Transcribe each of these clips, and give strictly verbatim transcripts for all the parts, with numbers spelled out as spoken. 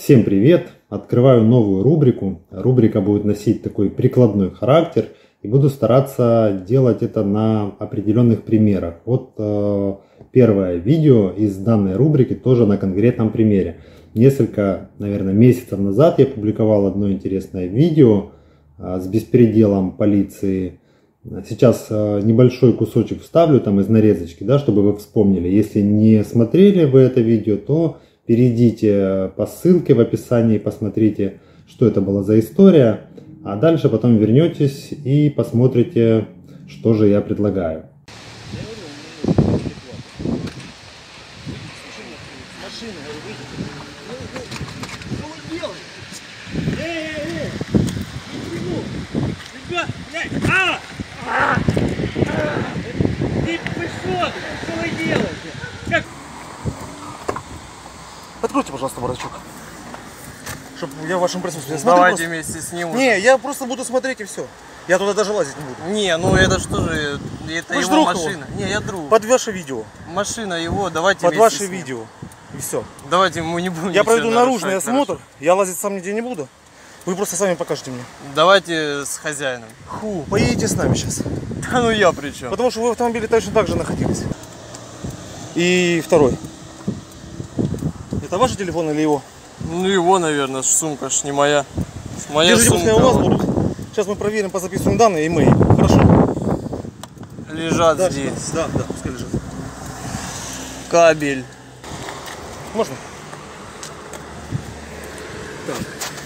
Всем привет! Открываю новую рубрику. Рубрика будет носить такой прикладной характер. И буду стараться делать это на определенных примерах. Вот э, первое видео из данной рубрики тоже на конкретном примере. Несколько, наверное, месяцев назад я публиковал одно интересное видео э, с беспределом полиции. Сейчас э, небольшой кусочек вставлю там из нарезочки, да, чтобы вы вспомнили. Если не смотрели вы это видео, то перейдите по ссылке в описании, посмотрите, что это была за история. А дальше потом вернетесь и посмотрите, что же я предлагаю. Откройте, пожалуйста, воротчок. Чтобы я в вашем присутствии. Давайте просто... вместе сниму. Не, я просто буду смотреть и все. Я туда даже лазить не буду. Не, ну это что же, это Вы его друг машина. его. Не, я друг. Под ваше видео. Машина его, давайте Под вместе ваше снимем. видео. И все. Давайте мы не будем. Я проведу нарушать, наружный осмотр. хорошо. Я лазить сам нигде не буду. Вы просто сами покажете мне. Давайте с хозяином. Ху, поедете с нами сейчас. Да ну я при чем? Потому что вы в автомобиле точно так же находились. И второй. Это ваш телефон или его? Ну его, наверное, сумка ж не моя. Моя Держите, сумка. пускай у вас будут. Сейчас мы проверим, позаписываем данные и мы. Хорошо? Лежат Да, здесь. да, да, пускай лежат. Кабель. Можно? Так.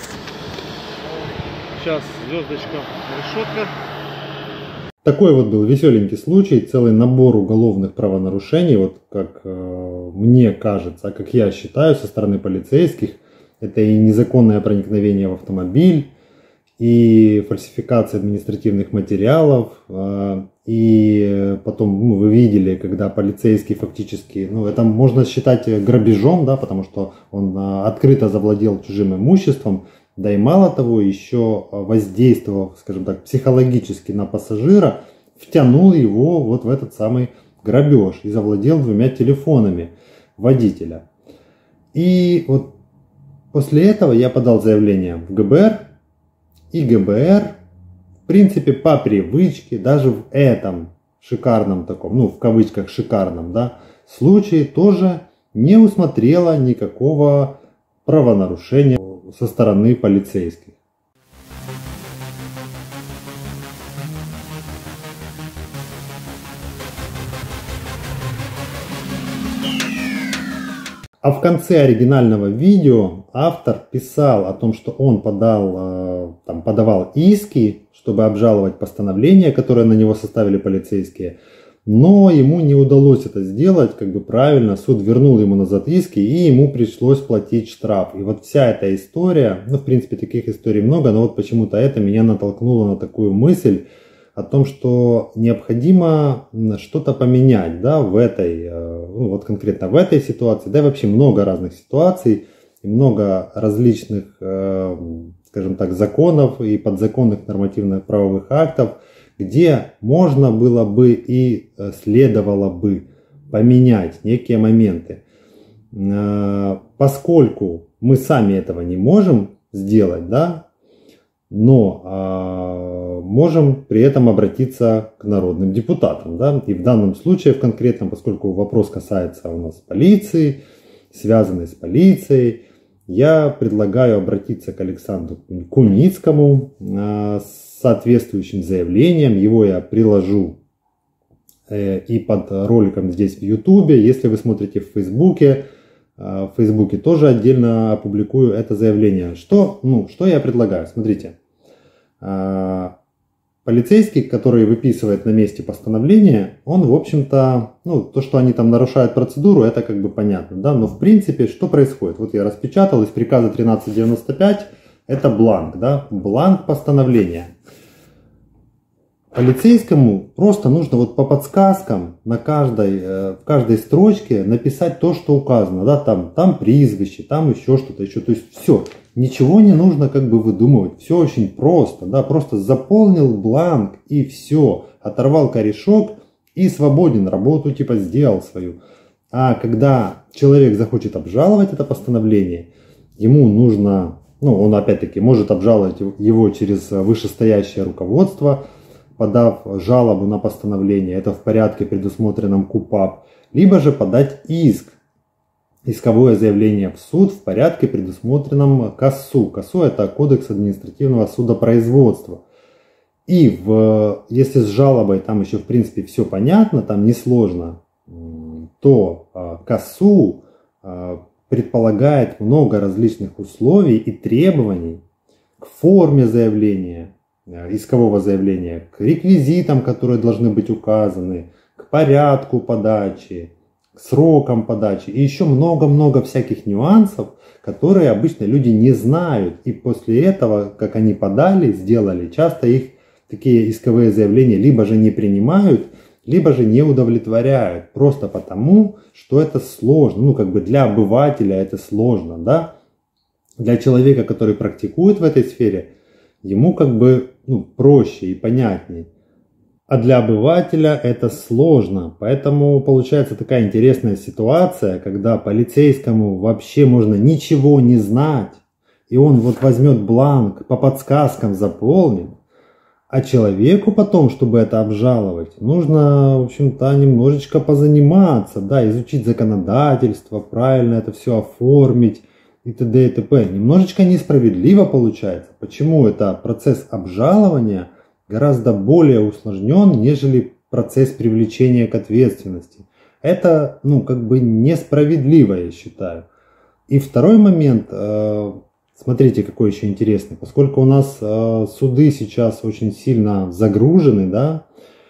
Сейчас звездочка, решетка. Такой вот был веселенький случай, целый набор уголовных правонарушений, вот как э, мне кажется, как я считаю, со стороны полицейских. Это и незаконное проникновение в автомобиль, и фальсификация административных материалов, э, и потом ну, вы видели, когда полицейский фактически, ну это можно считать грабежом, да, потому что он э, открыто завладел чужим имуществом. Да и мало того, еще воздействовав, скажем так, психологически на пассажира, втянул его вот в этот самый грабеж и завладел двумя телефонами водителя. И вот после этого я подал заявление в ГБР, и ГБР, в принципе, по привычке, даже в этом шикарном таком, ну, в кавычках шикарном, да, случае тоже не усмотрела никакого правонарушения со стороны полицейских. А в конце оригинального видео автор писал о том, что он подал, там, подавал иски, чтобы обжаловать постановление, которое на него составили полицейские. Но ему не удалось это сделать, как бы правильно, суд вернул ему назад иски, и ему пришлось платить штраф. И вот вся эта история, ну в принципе таких историй много, но вот почему-то это меня натолкнуло на такую мысль о том, что необходимо что-то поменять, да, в этой, ну вот конкретно в этой ситуации, да и вообще много разных ситуаций, и много различных, скажем так, законов и подзаконных нормативных правовых актов, где можно было бы и следовало бы поменять некие моменты. Поскольку мы сами этого не можем сделать, да, но можем при этом обратиться к народным депутатам. Да, и в данном случае в конкретном, поскольку вопрос касается у нас полиции, связанный с полицией, я предлагаю обратиться к Александру Куницкому с соответствующим заявлением. Его я приложу и под роликом здесь в ютубе. Если вы смотрите в фейсбуке, в фейсбуке тоже отдельно опубликую это заявление. Что, ну, что я предлагаю? Смотрите. Полицейский, который выписывает на месте постановление, он, в общем-то, ну, то, что они там нарушают процедуру, это как бы понятно, да, но в принципе, что происходит? Вот я распечатал из приказа тринадцать девяносто пять, это бланк, да, бланк постановления. Полицейскому просто нужно вот по подсказкам на каждой, в каждой строчке написать то, что указано, да, там, там призвище, там еще что-то еще, то есть все. Ничего не нужно как бы выдумывать, все очень просто, да, просто заполнил бланк и все, оторвал корешок и свободен, работу типа сделал свою. А когда человек захочет обжаловать это постановление, ему нужно, ну, он опять-таки может обжаловать его через вышестоящее руководство, подав жалобу на постановление, это в порядке, предусмотренном КУПАП, либо же подать иск, исковое заявление в суд в порядке, предусмотренном КАСУ. КАСУ – это Кодекс административного судопроизводства. И в, если с жалобой там еще в принципе все понятно, там несложно, то КАСУ предполагает много различных условий и требований к форме заявления, искового заявления, к реквизитам, которые должны быть указаны, к порядку подачи, к срокам подачи и еще много-много всяких нюансов, которые обычно люди не знают. И после этого, как они подали, сделали, часто их такие исковые заявления либо же не принимают, либо же не удовлетворяют. Просто потому, что это сложно. Ну, как бы для обывателя это сложно, да. Для человека, который практикует в этой сфере, ему как бы ну, проще и понятнее. А для обывателя это сложно. Поэтому получается такая интересная ситуация, когда полицейскому вообще можно ничего не знать. И он вот возьмет бланк, по подсказкам заполнит. А человеку потом, чтобы это обжаловать, нужно, в общем-то, немножечко позаниматься, да, изучить законодательство, правильно это все оформить и т.д. и т.п. Немножечко несправедливо получается. Почему это процесс обжалования гораздо более усложнен, нежели процесс привлечения к ответственности? Это, ну, как бы несправедливо, я считаю. И второй момент. Смотрите, какой еще интересный. Поскольку у нас э, суды сейчас очень сильно загружены, да,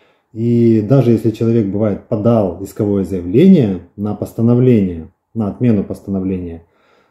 и даже если человек, бывает, подал исковое заявление на постановление, на отмену постановления,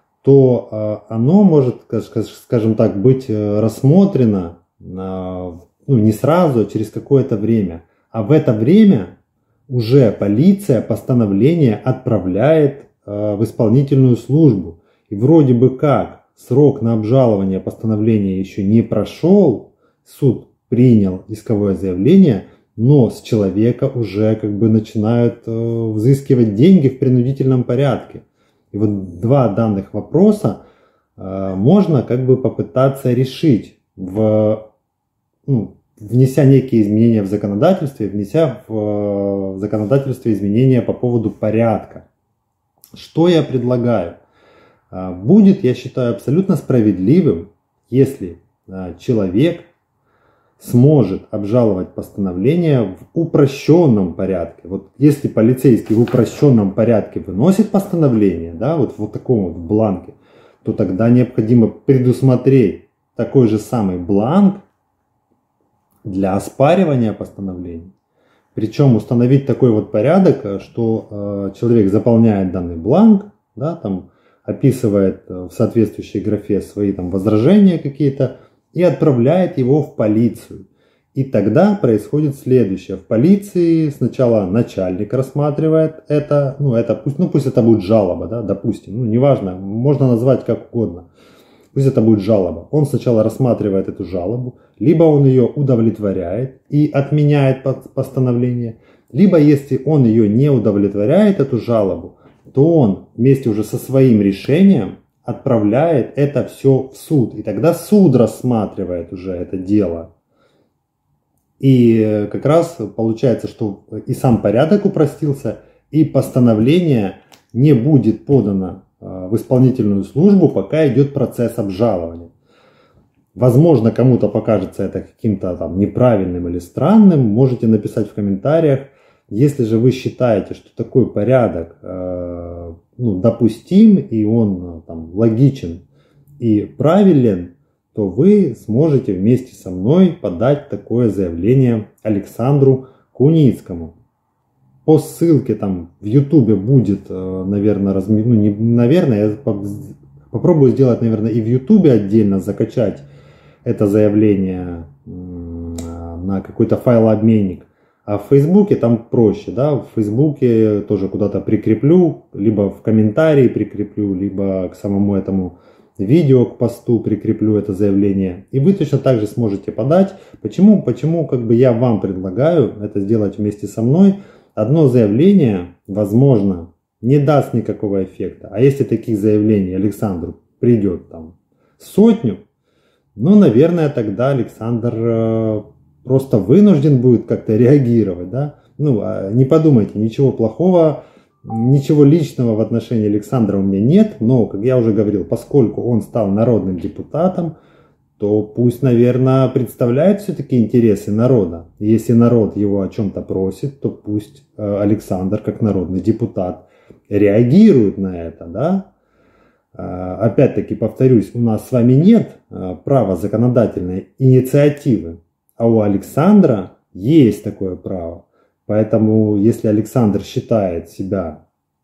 то э, оно может, скажем так, быть рассмотрено э, ну, не сразу, а через какое-то время. А в это время уже полиция постановление отправляет э, в исполнительную службу. И вроде бы как срок на обжалование постановления еще не прошел, суд принял исковое заявление, но с человека уже как бы начинают э, взыскивать деньги в принудительном порядке. И вот два данных вопроса э, можно как бы попытаться решить, в, ну, внеся некие изменения в законодательстве, внеся в э, законодательство изменения по поводу порядка. Что я предлагаю? Будет, я считаю, абсолютно справедливым, если человек сможет обжаловать постановление в упрощенном порядке. Вот если полицейский в упрощенном порядке выносит постановление, да, вот в таком вот бланке, то тогда необходимо предусмотреть такой же самый бланк для оспаривания постановлений. Причем установить такой вот порядок, что человек заполняет данный бланк, да, там, описывает в соответствующей графе свои там возражения какие-то и отправляет его в полицию. И тогда происходит следующее. В полиции сначала начальник рассматривает это, ну, это пусть, ну, пусть это будет жалоба, да, допустим, ну, неважно, можно назвать как угодно. Пусть это будет жалоба. Он сначала рассматривает эту жалобу, либо он ее удовлетворяет и отменяет постановление, либо если он ее не удовлетворяет, эту жалобу, то он вместе уже со своим решением отправляет это все в суд. И тогда суд рассматривает уже это дело. И как раз получается, что и сам порядок упростился, и постановление не будет подано в исполнительную службу, пока идет процесс обжалования. Возможно, кому-то покажется это каким-то там неправильным или странным. Можете написать в комментариях. Если же вы считаете, что такой порядок э, ну, допустим и он там, логичен и правилен, то вы сможете вместе со мной подать такое заявление Александру Куницкому. По ссылке там в ютубе будет, наверное, разми... ну не наверное, я попробую сделать, наверное, и в ютубе отдельно закачать это заявление на какой-то файлообменник. А в Фейсбуке там проще, да, в Фейсбуке тоже куда-то прикреплю, либо в комментарии прикреплю, либо к самому этому видео, к посту прикреплю это заявление. И вы точно так же сможете подать. Почему? Почему как бы я вам предлагаю это сделать вместе со мной. Одно заявление, возможно, не даст никакого эффекта. А если таких заявлений Александру придет там сотню, ну, наверное, тогда Александр э, просто вынужден будет как-то реагировать, да. Ну, не подумайте, ничего плохого, ничего личного в отношении Александра у меня нет, но, как я уже говорил, поскольку он стал народным депутатом, то пусть, наверное, представляет все-таки интересы народа. Если народ его о чем-то просит, то пусть Александр, как народный депутат, реагирует на это, да. Опять-таки, повторюсь, у нас с вами нет права законодательной инициативы, а у Александра есть такое право. Поэтому, если Александр считает себя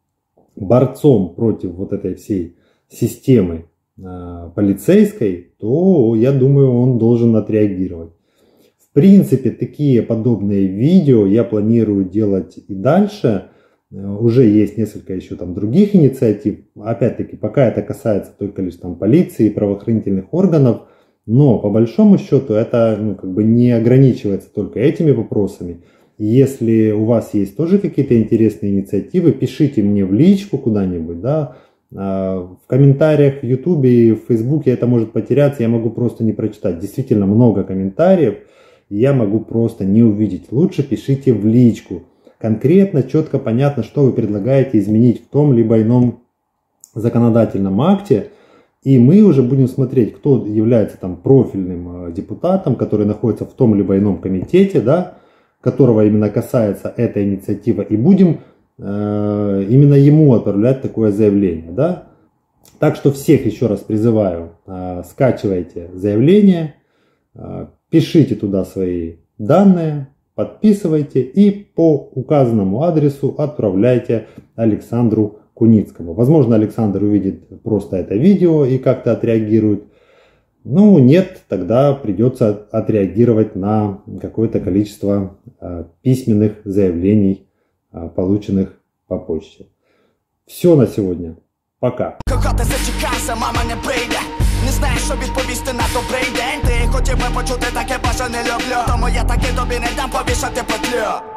борцом против вот этой всей системы э, полицейской, то, я думаю, он должен отреагировать. В принципе, такие подобные видео я планирую делать и дальше. Уже есть несколько еще там других инициатив. Опять-таки, пока это касается только лишь там полиции и правоохранительных органов, но по большому счету это ну, как бы не ограничивается только этими вопросами. Если у вас есть тоже какие-то интересные инициативы, пишите мне в личку куда-нибудь, да, в комментариях в Ютубе и в Фейсбуке это может потеряться, я могу просто не прочитать. Действительно много комментариев, я могу просто не увидеть. Лучше пишите в личку. Конкретно, четко, понятно, что вы предлагаете изменить в том либо ином законодательном акте. И мы уже будем смотреть, кто является там профильным депутатом, который находится в том либо ином комитете, да, которого именно касается эта инициатива, и будем э, именно ему отправлять такое заявление, да. Так что всех еще раз призываю, э, скачивайте заявление, э, пишите туда свои данные, подписывайте и по указанному адресу отправляйте Александру Куницкому. Возможно, Александр увидит просто это видео и как-то отреагирует. Ну, нет, тогда придется отреагировать на какое-то количество э, письменных заявлений, э, полученных по почте. Все на сегодня. Пока. Не знаєш, що відповісти на добрий день. Ти хотів би почути таке, боже, не люблю. Тому я таки тобі не дам повішати петлю.